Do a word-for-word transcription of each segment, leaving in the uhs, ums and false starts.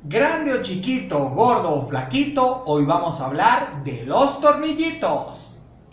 Grande o chiquito, gordo o flaquito, hoy vamos a hablar de los tornillitos.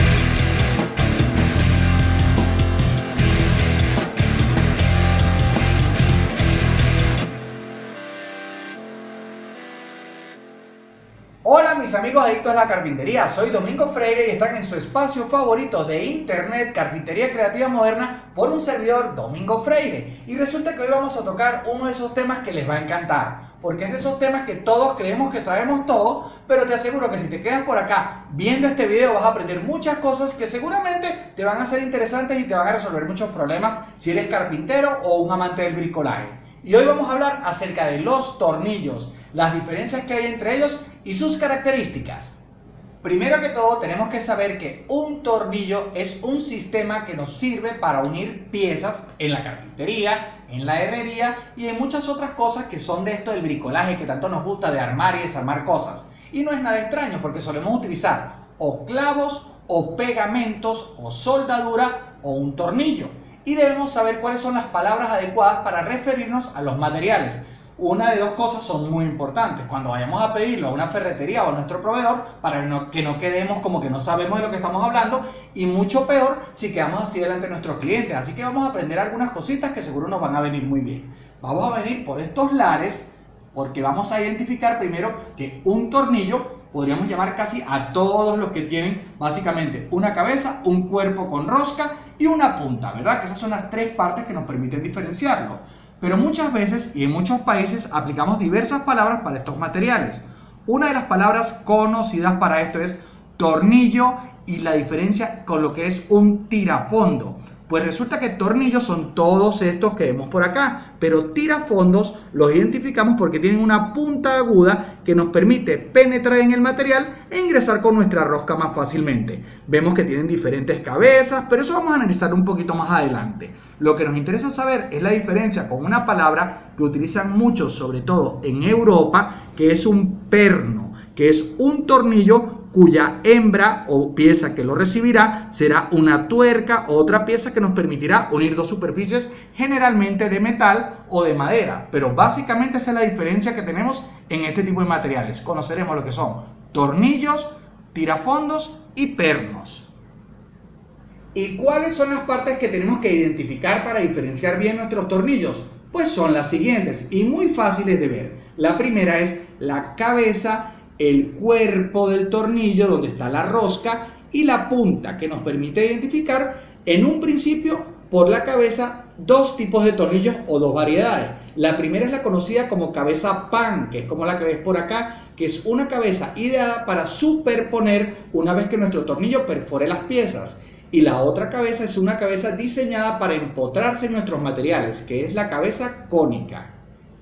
Hola mis amigos adictos a la carpintería, soy Domingo Freire y están en su espacio favorito de internet, Carpintería Creativa Moderna, por un servidor, Domingo Freire. Y resulta que hoy vamos a tocar uno de esos temas que les va a encantar, porque es de esos temas que todos creemos que sabemos todo, pero te aseguro que si te quedas por acá viendo este video vas a aprender muchas cosas que seguramente te van a ser interesantes y te van a resolver muchos problemas si eres carpintero o un amante del bricolaje. Y hoy vamos a hablar acerca de los tornillos, las diferencias que hay entre ellos y sus características. Primero que todo tenemos que saber que un tornillo es un sistema que nos sirve para unir piezas en la carpintería, en la herrería y en muchas otras cosas que son de esto del bricolaje que tanto nos gusta de armar y desarmar cosas. Y no es nada extraño porque solemos utilizar o clavos o pegamentos o soldadura o un tornillo. Y debemos saber cuáles son las palabras adecuadas para referirnos a los materiales. Una de dos cosas son muy importantes cuando vayamos a pedirlo a una ferretería o a nuestro proveedor para no, que no quedemos como que no sabemos de lo que estamos hablando, y mucho peor si quedamos así delante de nuestros clientes. Así que vamos a aprender algunas cositas que seguro nos van a venir muy bien. Vamos a venir por estos lares porque vamos a identificar primero que un tornillo podríamos llamar casi a todos los que tienen básicamente una cabeza, un cuerpo con rosca y una punta, ¿verdad? Que esas son las tres partes que nos permiten diferenciarlo. Pero muchas veces y en muchos países aplicamos diversas palabras para estos materiales. Una de las palabras conocidas para esto es tornillo y la diferencia con lo que es un tirafondo. Pues resulta que tornillos son todos estos que vemos por acá, pero tirafondos los identificamos porque tienen una punta aguda que nos permite penetrar en el material e ingresar con nuestra rosca más fácilmente. Vemos que tienen diferentes cabezas, pero eso vamos a analizar un poquito más adelante. Lo que nos interesa saber es la diferencia con una palabra que utilizan muchos, sobre todo en Europa, que es un perno, que es un tornillo cuya hembra o pieza que lo recibirá será una tuerca o otra pieza que nos permitirá unir dos superficies, generalmente de metal o de madera. Pero básicamente esa es la diferencia que tenemos en este tipo de materiales. Conoceremos lo que son tornillos, tirafondos y pernos. ¿Y cuáles son las partes que tenemos que identificar para diferenciar bien nuestros tornillos? Pues son las siguientes y muy fáciles de ver. La primera es la cabeza, el cuerpo del tornillo donde está la rosca y la punta, que nos permite identificar en un principio por la cabeza dos tipos de tornillos o dos variedades. La primera es la conocida como cabeza pan, que es como la que ves por acá, que es una cabeza ideada para superponer una vez que nuestro tornillo perfore las piezas. Y la otra cabeza es una cabeza diseñada para empotrarse en nuestros materiales, que es la cabeza cónica.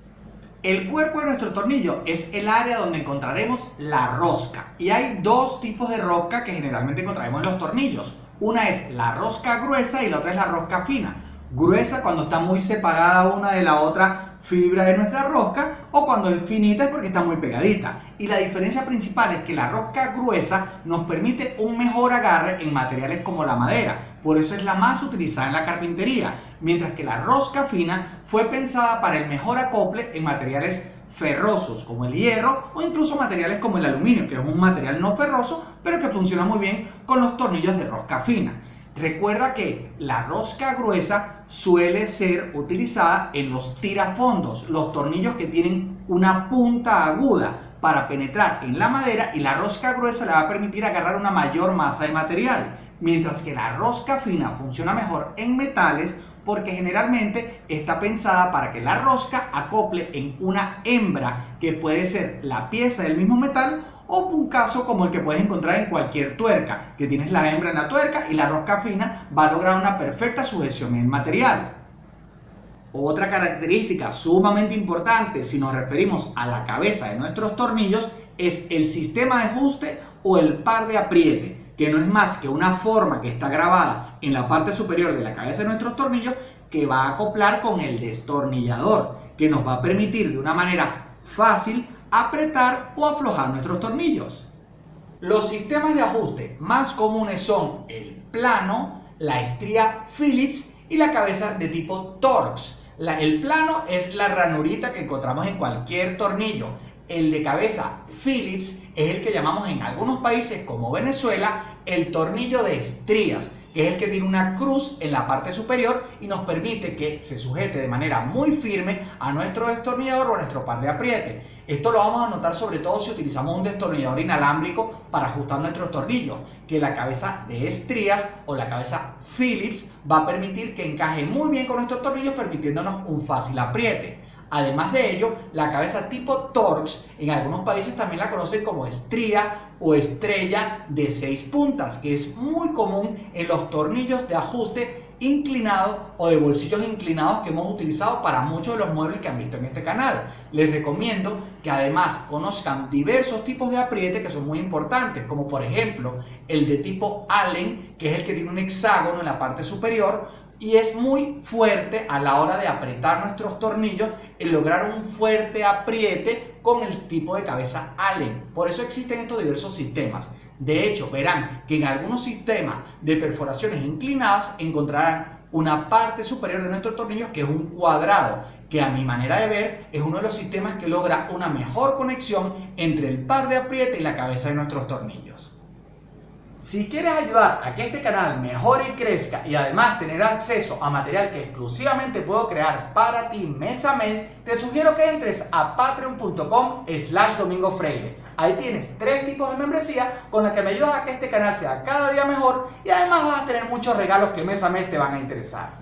El cuerpo de nuestro tornillo es el área donde encontraremos la rosca. Y hay dos tipos de rosca que generalmente encontraremos en los tornillos. Una es la rosca gruesa y la otra es la rosca fina. Gruesa cuando está muy separada una de la otra fibra de nuestra rosca, o cuando es finita es porque está muy pegadita. Y la diferencia principal es que la rosca gruesa nos permite un mejor agarre en materiales como la madera. Por eso es la más utilizada en la carpintería, mientras que la rosca fina fue pensada para el mejor acople en materiales ferrosos como el hierro o incluso materiales como el aluminio, que es un material no ferroso pero que funciona muy bien con los tornillos de rosca fina. Recuerda que la rosca gruesa suele ser utilizada en los tirafondos, los tornillos que tienen una punta aguda para penetrar en la madera, y la rosca gruesa le va a permitir agarrar una mayor masa de material. Mientras que la rosca fina funciona mejor en metales porque generalmente está pensada para que la rosca acople en una hembra que puede ser la pieza del mismo metal o un caso como el que puedes encontrar en cualquier tuerca, que tienes la hembra en la tuerca y la rosca fina va a lograr una perfecta sujeción en el material. Otra característica sumamente importante si nos referimos a la cabeza de nuestros tornillos es el sistema de ajuste o el par de apriete, que no es más que una forma que está grabada en la parte superior de la cabeza de nuestros tornillos que va a acoplar con el destornillador, que nos va a permitir de una manera fácil apretar o aflojar nuestros tornillos. Los sistemas de ajuste más comunes son el plano, la estría Phillips y la cabeza de tipo Torx. La, el plano es la ranurita que encontramos en cualquier tornillo. El de cabeza Phillips es el que llamamos en algunos países como Venezuela el tornillo de estrías, que es el que tiene una cruz en la parte superior y nos permite que se sujete de manera muy firme a nuestro destornillador o a nuestro par de apriete. Esto lo vamos a notar sobre todo si utilizamos un destornillador inalámbrico para ajustar nuestros tornillos, que la cabeza de estrías o la cabeza Phillips va a permitir que encaje muy bien con nuestros tornillos, permitiéndonos un fácil apriete. Además de ello, la cabeza tipo Torx, en algunos países también la conocen como estría o estrella de seis puntas, que es muy común en los tornillos de ajuste inclinado o de bolsillos inclinados que hemos utilizado para muchos de los muebles que han visto en este canal. Les recomiendo que además conozcan diversos tipos de apriete que son muy importantes, como por ejemplo el de tipo Allen, que es el que tiene un hexágono en la parte superior, y es muy fuerte a la hora de apretar nuestros tornillos y lograr un fuerte apriete con el tipo de cabeza Allen. Por eso existen estos diversos sistemas. De hecho, verán que en algunos sistemas de perforaciones inclinadas encontrarán una parte superior de nuestros tornillos que es un cuadrado, que a mi manera de ver es uno de los sistemas que logra una mejor conexión entre el par de apriete y la cabeza de nuestros tornillos. Si quieres ayudar a que este canal mejore y crezca y además tener acceso a material que exclusivamente puedo crear para ti mes a mes, te sugiero que entres a patreon punto com slash domingo freire. Ahí tienes tres tipos de membresía con las que me ayudas a que este canal sea cada día mejor y además vas a tener muchos regalos que mes a mes te van a interesar.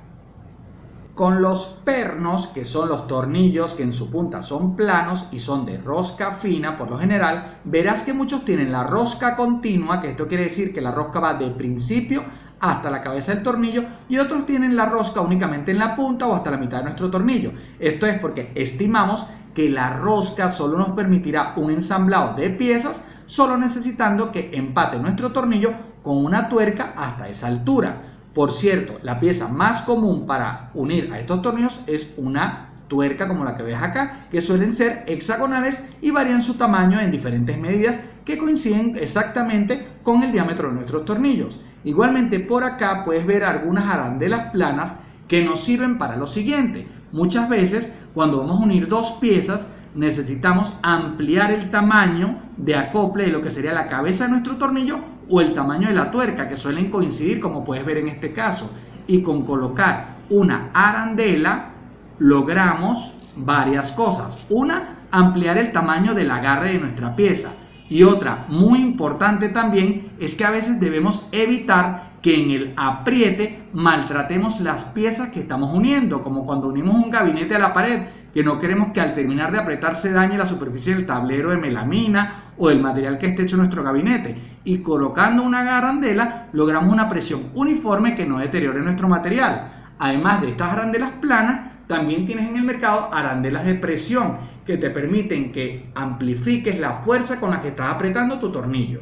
Con los pernos, que son los tornillos que en su punta son planos y son de rosca fina por lo general, verás que muchos tienen la rosca continua, que esto quiere decir que la rosca va de principio hasta la cabeza del tornillo, y otros tienen la rosca únicamente en la punta o hasta la mitad de nuestro tornillo. Esto es porque estimamos que la rosca solo nos permitirá un ensamblado de piezas, solo necesitando que empate nuestro tornillo con una tuerca hasta esa altura. Por cierto, la pieza más común para unir a estos tornillos es una tuerca como la que ves acá, que suelen ser hexagonales y varían su tamaño en diferentes medidas que coinciden exactamente con el diámetro de nuestros tornillos. Igualmente por acá puedes ver algunas arandelas planas que nos sirven para lo siguiente. Muchas veces cuando vamos a unir dos piezas necesitamos ampliar el tamaño de acople de lo que sería la cabeza de nuestro tornillo o el tamaño de la tuerca, que suelen coincidir como puedes ver en este caso, y con colocar una arandela logramos varias cosas. Una, ampliar el tamaño del agarre de nuestra pieza, y otra muy importante también es que a veces debemos evitar que en el apriete maltratemos las piezas que estamos uniendo, como cuando unimos un gabinete a la pared, que no queremos que al terminar de apretar se dañe la superficie del tablero de melamina o del material que esté hecho nuestro gabinete, y colocando una arandela logramos una presión uniforme que no deteriore nuestro material. Además de estas arandelas planas, también tienes en el mercado arandelas de presión que te permiten que amplifiques la fuerza con la que estás apretando tu tornillo.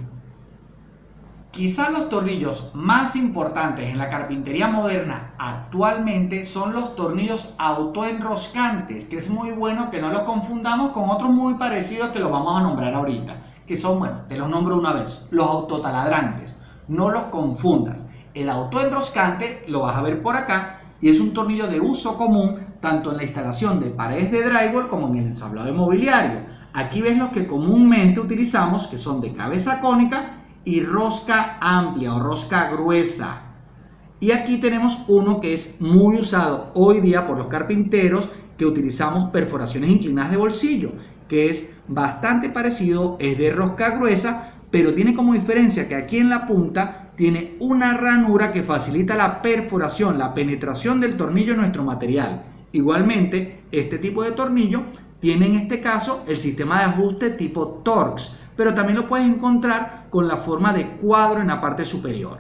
Quizá los tornillos más importantes en la carpintería moderna actualmente son los tornillos autoenroscantes, que es muy bueno que no los confundamos con otros muy parecidos que los vamos a nombrar ahorita, que son, bueno, te los nombro una vez, los autotaladrantes. No los confundas. El autoenroscante lo vas a ver por acá y es un tornillo de uso común tanto en la instalación de paredes de drywall como en el ensamblado de mobiliario. Aquí ves los que comúnmente utilizamos, que son de cabeza cónica y rosca amplia o rosca gruesa. Y aquí tenemos uno que es muy usado hoy día por los carpinteros, que utilizamos perforaciones inclinadas de bolsillo, que es bastante parecido, es de rosca gruesa, pero tiene como diferencia que aquí en la punta tiene una ranura que facilita la perforación, la penetración del tornillo en nuestro material. Igualmente, este tipo de tornillo tiene en este caso el sistema de ajuste tipo Torx, pero también lo puedes encontrar con la forma de cuadro en la parte superior.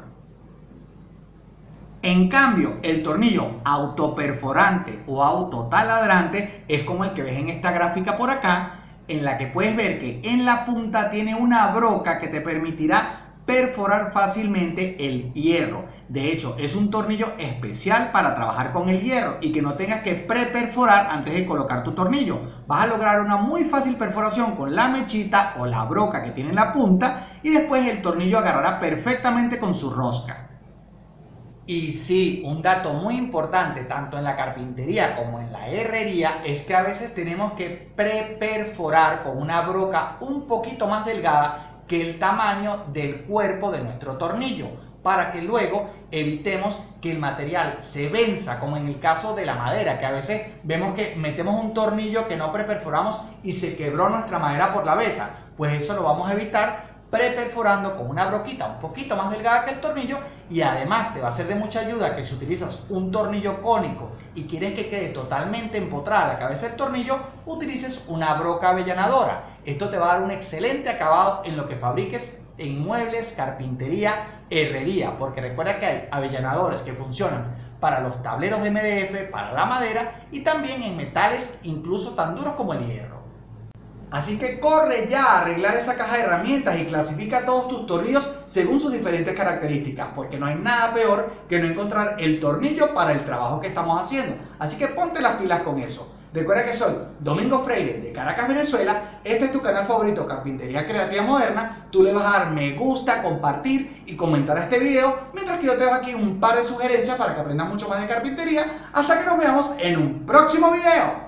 En cambio, el tornillo autoperforante o autotaladrante es como el que ves en esta gráfica por acá, en la que puedes ver que en la punta tiene una broca que te permitirá perforar fácilmente el hierro. De hecho, es un tornillo especial para trabajar con el hierro y que no tengas que preperforar antes de colocar tu tornillo. Vas a lograr una muy fácil perforación con la mechita o la broca que tiene en la punta y después el tornillo agarrará perfectamente con su rosca. Y sí, un dato muy importante tanto en la carpintería como en la herrería es que a veces tenemos que preperforar con una broca un poquito más delgada que el tamaño del cuerpo de nuestro tornillo, para que luego evitemos que el material se venza, como en el caso de la madera, que a veces vemos que metemos un tornillo que no preperforamos y se quebró nuestra madera por la veta. Pues eso lo vamos a evitar preperforando con una broquita un poquito más delgada que el tornillo, y además te va a ser de mucha ayuda que si utilizas un tornillo cónico y quieres que quede totalmente empotrada la cabeza del tornillo, utilices una broca avellanadora. Esto te va a dar un excelente acabado en lo que fabriques en muebles, carpintería, herrería, porque recuerda que hay avellanadores que funcionan para los tableros de M D F, para la madera y también en metales incluso tan duros como el hierro. Así que corre ya a arreglar esa caja de herramientas y clasifica todos tus tornillos según sus diferentes características, porque no hay nada peor que no encontrar el tornillo para el trabajo que estamos haciendo. Así que ponte las pilas con eso. Recuerda que soy Domingo Freire de Caracas, Venezuela. Este es tu canal favorito, Carpintería Creativa Moderna. Tú le vas a dar me gusta, compartir y comentar a este video, mientras que yo te dejo aquí un par de sugerencias para que aprendas mucho más de carpintería. Hasta que nos veamos en un próximo video.